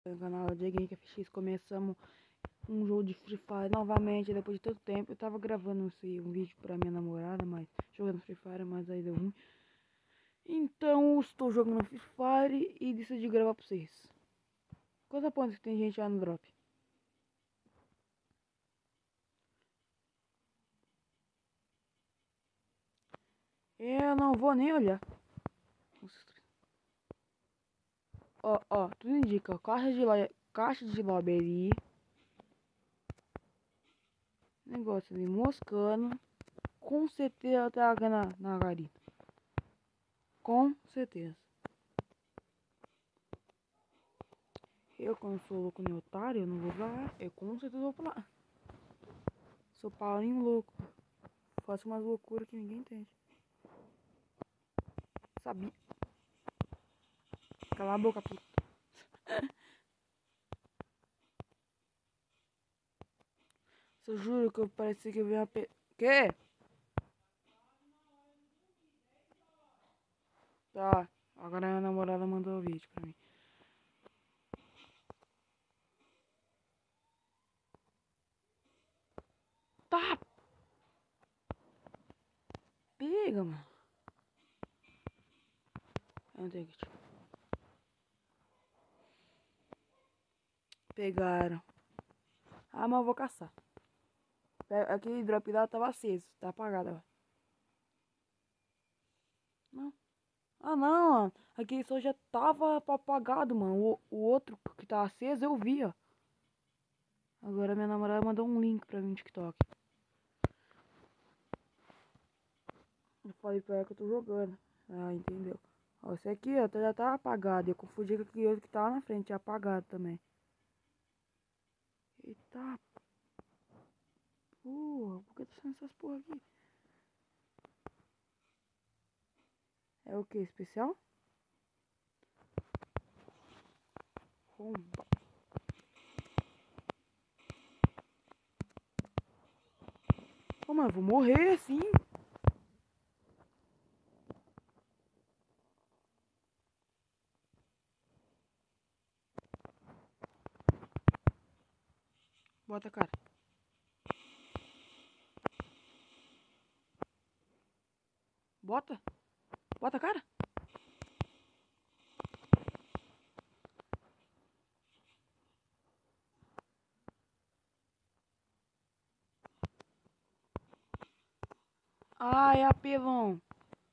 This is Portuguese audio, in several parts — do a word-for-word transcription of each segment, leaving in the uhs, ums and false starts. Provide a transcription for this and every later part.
no canal Dieguinho que F X. Começamos um jogo de Free Fire novamente, depois de tanto tempo. Eu tava gravando esse, um vídeo pra minha namorada, mas jogando Free Fire, mas aí deu ruim. Então estou jogando Free Fire e decidi gravar pra vocês. Quantos pontos que tem gente lá no drop? Eu não vou nem olhar. Ó, ó, tudo indica, ó, caixa de lo... caixa de lobby, negócio ali moscando, com certeza tá na, na garita, com certeza. Eu, quando sou louco nem otário, eu não vou pra lá, eu com certeza vou pra lá. Sou paulinho louco, faço umas loucuras que ninguém entende. Sabia. Cala a boca, puta. Eu juro que eu parecia que eu vi uma pe... Que? Tá, agora minha namorada mandou o vídeo pra mim. Tá! Pega, mano. Eu não tenho que te... Pegaram. Ah, mas eu vou caçar. Aquele drop lá tava aceso, tá apagado agora. Não. Ah, não, aquele só já tava apagado, mano. O, o outro que tá aceso eu vi, ó. Agora minha namorada mandou um link pra mim no TikTok. Eu falei pra ela que eu tô jogando. Ah, entendeu. Ó, esse aqui, ó, já tá apagado. Eu confundi com aquele outro que tava na frente, é apagado também. Eita. Porra, por que tá saindo essas porra aqui? É o que? Especial? Romba. Ô, mas eu vou morrer assim. Bota, cara. Bota. Bota, cara. Ai, apelão.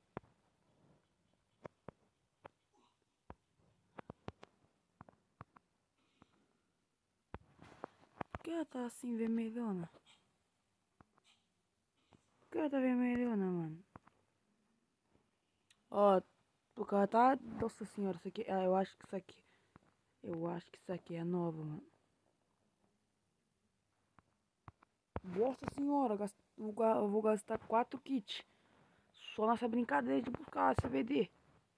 Por que ela tá assim vermelhona? Por que ela tá vermelhona, mano? Ó, o cara tá... Nossa senhora, isso aqui... Ah, eu acho que isso aqui... Eu acho que isso aqui é nova, mano. Nossa senhora, eu, gasto... eu vou gastar quatro kits. Só nessa brincadeira de buscar C V D.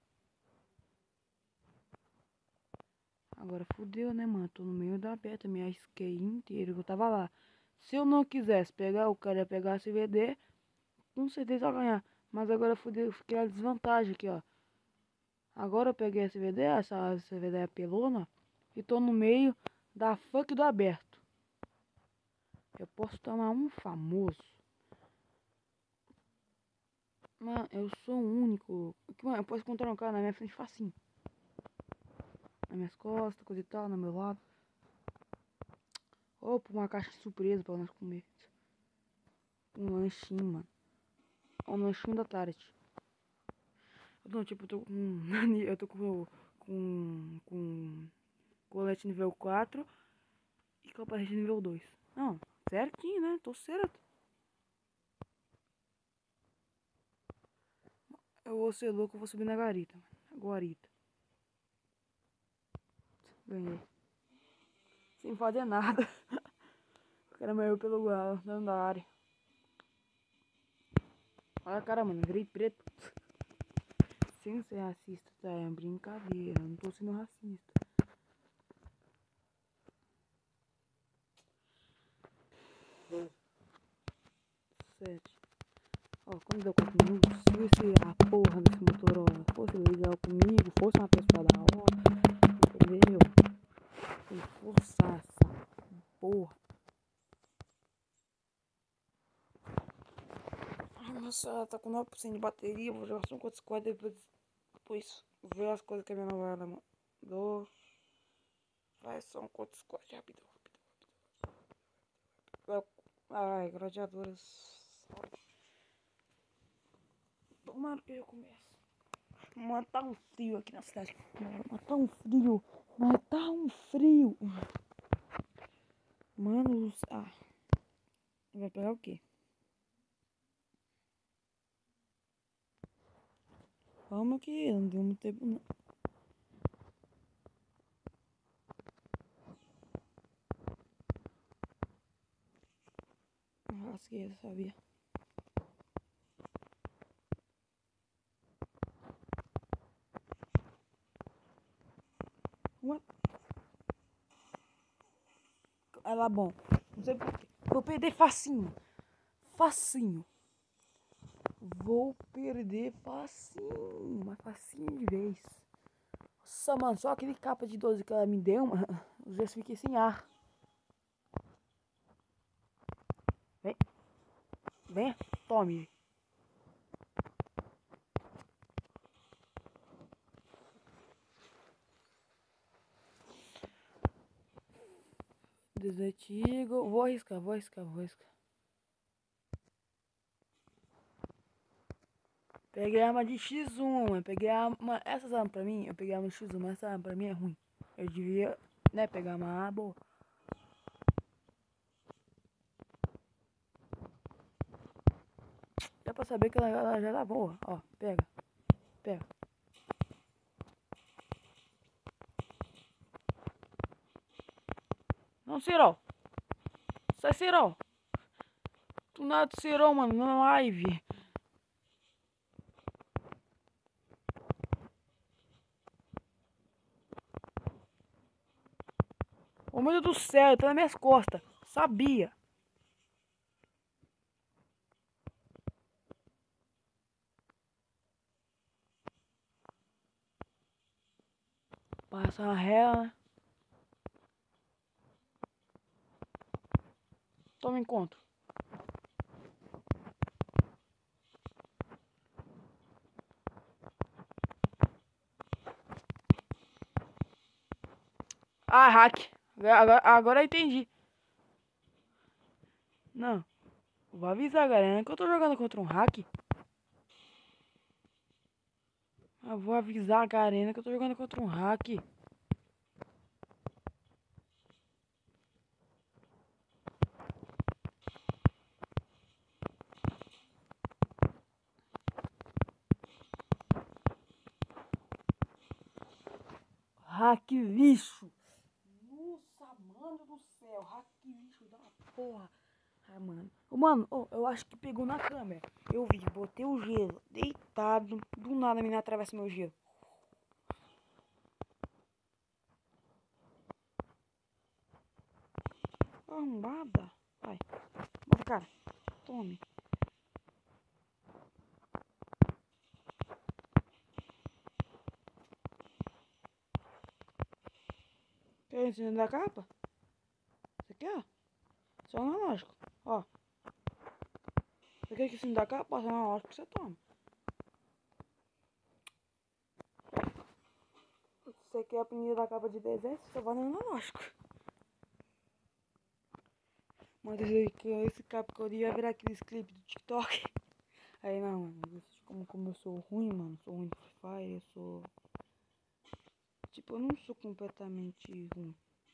Agora fudeu, né, mano? Tô no meio da beta, minha skate inteira. Eu tava lá. Se eu não quisesse pegar, o cara ia pegar a C V D, com certeza eu ia ganhar. Mas agora fudeu, eu fiquei a desvantagem aqui, ó. Agora eu peguei a C V D, essa C V D é pelona. E tô no meio da funk do aberto. Eu posso tomar um famoso. Mano, eu sou o único. Mano, eu posso encontrar um cara na minha frente facinho. Nas minhas costas, coisa e tal, no meu lado. Opa, uma caixa de surpresa pra nós comer. Um lanchinho, mano. Um lanchinho da tarde. Não, tipo, eu tô com. Eu tô com. Com. Com. Colete nível quatro. E capacete nível dois. Não, certinho, né? Tô certo. Eu vou ser louco, eu vou subir na garita, mano. Guarita. Ganhei. Sem fazer nada. O cara morreu pelo dano da área. Olha a cara, mano. Virei preto. Sem ser racista, tá? É uma brincadeira. Eu não tô sendo racista. Sete. Ó, quando deu quatro minutos, se a porra desse Motorola fosse legal comigo, fosse uma pessoa da hora, entendeu? Vou forçar essa porra. Ai, meu celular tá com nove por cento de bateria. Vou jogar só um contra squad depois, depois ver as coisas que a minha novela mandou. Vai só um contra squad, rapidão, rapidão. Ai, gladiadoras. Tomara que eu comece. Mano, tá um frio aqui na cidade. Mano, tá um frio. Mas tá um frio. Mano, ah. Vai pegar o quê? Calma que não deu muito tempo não. Rasguei, eu sabia. What? Ela bom. Não sei por quê. Vou perder facinho. Facinho. Vou perder facinho. Mas facinho de vez. Nossa, mano. Só aquele capa de doze que ela me deu, mano. Eu já fiquei sem ar. Vem. Vem. Tome. Desatigo. Vou arriscar, vou arriscar, vou arriscar. Peguei a arma de X um, eu peguei a arma. Essas armas pra mim, eu peguei a arma de X um, mas essa arma pra mim é ruim. Eu devia, né, pegar uma arma boa. Dá pra saber que ela, ela já tá boa. Ó, pega. Pega. Não, Cirol. Sai, Cirol. Tu nada do Cirol, mano, na live. Ô, meu Deus do céu, tá nas minhas costas. Sabia. Passa uma ré, né? Toma encontro. Ah, hack. Agora, agora eu entendi. Não. Vou avisar, galera, que eu tô jogando contra um hack. Eu vou avisar a Garena que eu tô jogando contra um hack. Hack lixo. Nossa, mano do céu. Hack lixo da porra. Ah, mano. Ô, mano, oh, eu acho que pegou na câmera. Eu vi, botei o gelo. Deitado. Do nada a menina atravessa meu gelo. Arrombada. Vai. Bota, cara. Tome. Quer ensinar da capa? Isso aqui, ó. Só analógico. Ó. Você quer que ensine da capa? Passa analógico que você toma. Você quer aprender da capa de desenho? Você vai no analógico. Mano, esse capcode ia virar aqueles clipes do TikTok. Aí não, mano. Como, como eu sou ruim, mano. Sou ruim de Free Fire, eu sou. Tipo, eu não sou completamente ruim.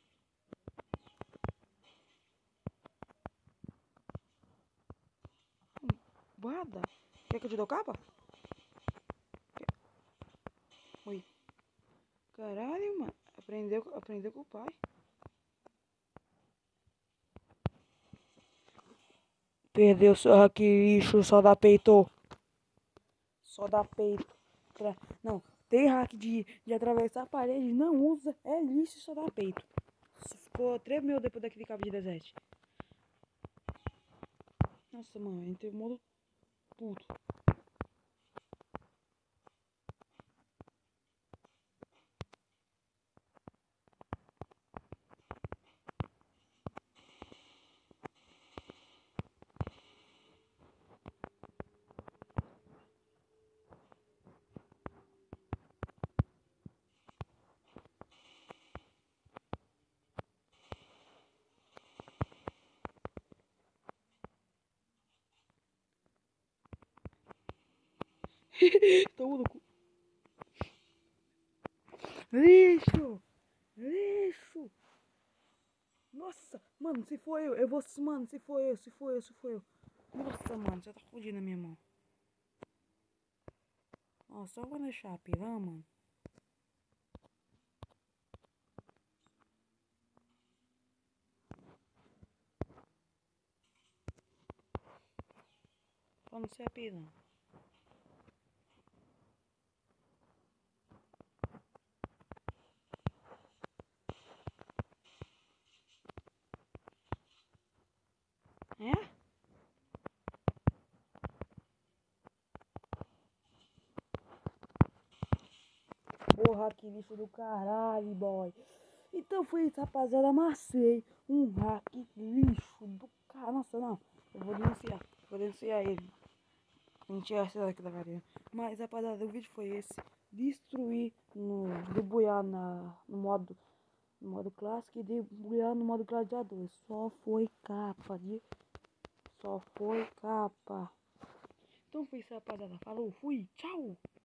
Guarda. Quer que eu te dou capa? Quer? Oi. Caralho, mano. Aprendeu, aprendeu com o pai. Perdeu seu hack lixo, só dá peito. Só dá peito. Pra... Não, tem hack de, de atravessar a parede, não usa, é lixo, só dá peito. Ficou três mil depois daquele cabo de deserto. Nossa, mano, entrei no modo puto. Toma no cu. Lixo! Lixo! Nossa, mano, se for eu, eu vou. Mano, se for eu, se for eu, se for eu. Nossa, mano, você tá fudindo na minha mão. Ó, só vou deixar a pirã, mano. Pra não ser a pirã. É? Porra, que lixo do caralho, boy. Então foi isso, rapaziada. Amassei um hack lixo do caralho. Nossa, não. Eu vou denunciar. Vou denunciar ele. Mentira, essa daqui da carinha. Mas, rapaziada, o vídeo foi esse. Destruir no. Debulhar na, no modo. No modo clássico e debulhar no modo gladiador. Só foi capa de. Só foi capa. Então foi isso, rapaziada. Falou, fui, tchau.